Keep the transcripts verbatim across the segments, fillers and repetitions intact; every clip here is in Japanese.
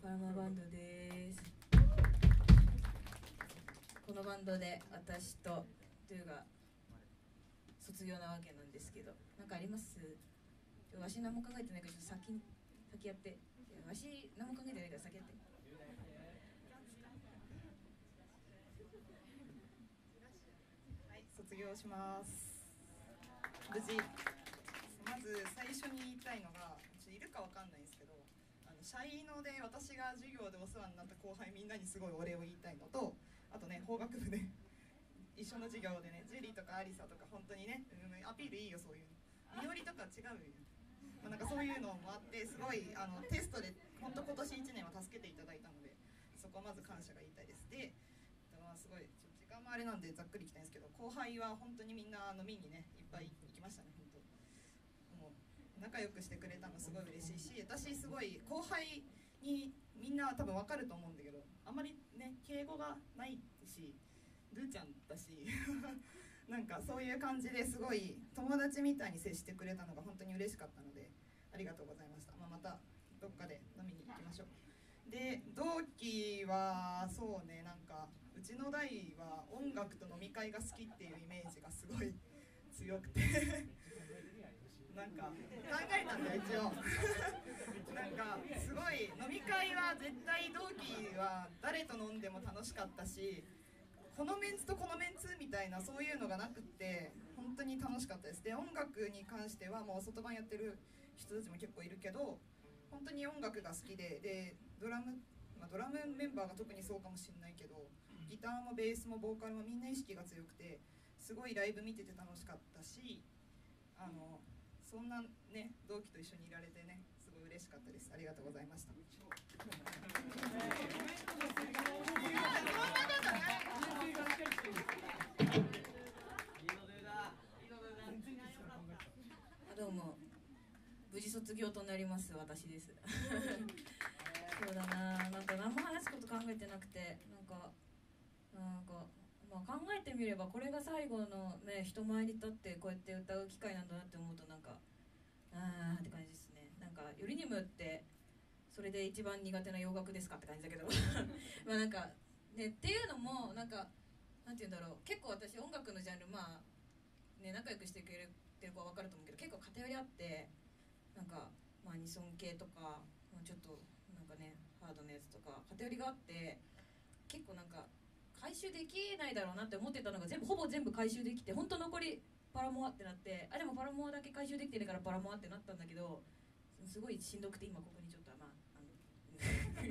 パラマバンドです。このバンドで私とトゥーが卒業なわけなんですけど、なんかあります？わし何も考えてないからちょっと先先やって。わし何も考えてないから先やって。 はい、卒業します。無事。まず最初に言いたいのが、ちょっといるかわかんないんですけど、あのシャイノで私が授業でお世話になった後輩みんなにすごいお礼を言いたいのと、あとね、法学部で一緒の授業でね、ジュリーとかアリサとか本当にね、うん、アピールいいよ、そういうの。みおりとか違うよ。まあ、なんかそういうのもあって、すごいあのテストで本当今年いちねんは助けていただいたので、そこはまず感謝が言いたいです。で、まあ、すごいちょっと時間もあれなんでざっくりいきたいんですけど、後輩は本当にみんな飲みにねいっぱい行きましたね。本当もう仲良くしてくれたのすごい嬉しいし、私すごい後輩にみんな多分分かると思うんだけど、あんまりね敬語がないし、ルーちゃんだしなんかそういう感じですごい友達みたいに接してくれたのが本当に嬉しかったので、ありがとうございました。まあ、またどっかで飲みに行きましょう。で、同期はそうね、なんかうちの代は音楽と飲み会が好きっていうイメージがすごい強くてなんか考えたんだよ一応なんかすごい飲み会は絶対同期は誰と飲んでも楽しかったし、このメンツとこのメンツみたいなそういうのがなくって本当に楽しかったです。で、音楽に関してはもう外番やってる人たちも結構いるけど、本当に音楽が好きで、でドラム、まあ、ドラムメンバーが特にそうかもしれないけど、ギターもベースもボーカルもみんな意識が強くて、すごいライブ見てて楽しかったし、あのそんなね同期と一緒にいられてねすごい嬉しかったです。ありがとうございました。 どうも、無事卒業となります私ですそうだな、なんか何も話すこと考えてなくて、なんかなんか、まあ、考えてみればこれが最後のね人前に立ってこうやって歌う機会なんだなって思うと、なんかあーって感じですね。なんかよりにもよってそれで一番苦手な洋楽ですかって感じだけどまあなんかね、っていうのもなんかなんて言うんだろう、結構私音楽のジャンルまあね仲良くしてくれてる子は分かると思うけど、結構偏りあって、なんかまあアニソン系とか、まあ、ちょっとなんかねハードなやつとか偏りがあって、結構なんか回収できないだろうなって思ってたのが全部ほぼ全部回収できて、本当残りパラモアってなって、あでもパラモアだけ回収できてるからパラモアってなったんだけど、すごいしんどくて今ここにちょっとまああの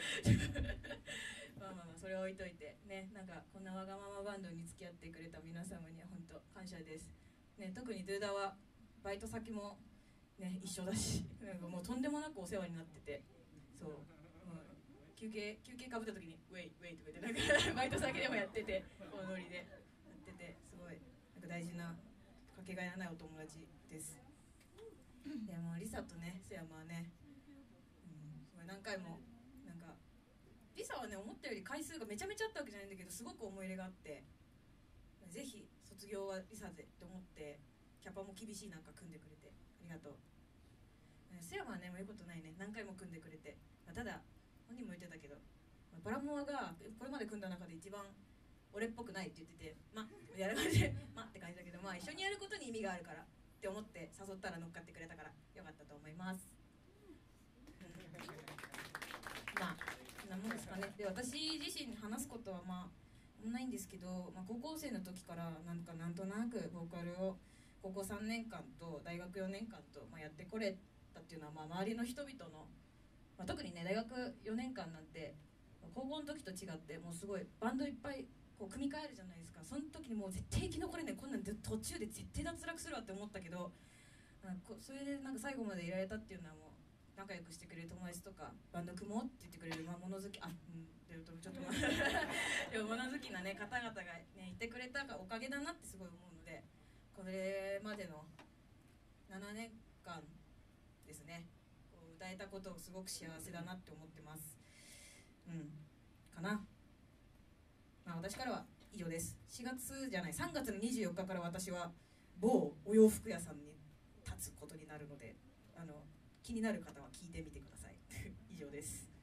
まあまあまあそれは置いといてね、なんかこんなわがままバンドに付き合ってくれた皆様には本当感謝ですね。特にドゥーダはバイト先もね一緒だし、なんかもうとんでもなくお世話になってて、そう、うん、休憩休憩かぶった時にウェイウェイとか言ってなんかバイト先でもやってて、このノリでやってて、すごいなんか大事なかけがえのないお友達です。でもリサとね瀬山はね、うん、すごい何回もなんかリサはね思ったより回数がめちゃめちゃあったわけじゃないんだけど、すごく思い入れがあって、ぜひ卒業はリサでと思ってキャパも厳しい中組んでくれてありがとう。瀬山はねもう言うことないね、何回も組んでくれて、まあ、ただ本人も言ってたけど、パラモアがこれまで組んだ中で一番俺っぽくないって言ってて、まあやるまでまあって感じだけど、まあ一緒にやることに意味があるからって思って誘ったら乗っかってくれたからよかったと思います。まあそんなもんですかね。で、私自身話すことはまあないんですけど、まあ、高校生の時からなんかなんとなくボーカルを高校さんねんかんと大学よねんかんと、まあ、やってこれたっていうのは、まあ周りの人々の、まあ、特にね大学よねんかんなんて高校の時と違ってもうすごいバンドいっぱいこう組み替えるじゃないですか。その時にもう絶対生き残れない、こんなんで途中で絶対脱落するわって思ったけど、それでなんか最後までいられたっていうのはもう仲良くしてくれる友達とかバンド組もうって言ってくれる、まあ、物好きあうんでちょっとでも物好きな、ね、方々が、ね、いてくれたおかげだなってすごい思うので、これまでのななねんかんですねこう歌えたことをすごく幸せだなって思ってます。うんかな。まあ私からは以上です。しがつじゃないさんがつのにじゅうよっかから私は某お洋服屋さんに立つことになるので、あの気になる方は聞いてみてください以上です。